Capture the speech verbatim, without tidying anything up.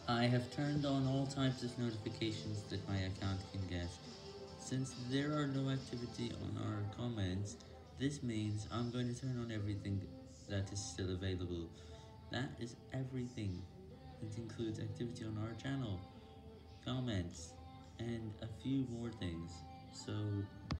I have turned on all types of notifications that my account can get. Since there are no activity on our comments, this means I'm going to turn on everything that is still available. That is everything. It includes activity on our channel, comments, and a few more things. So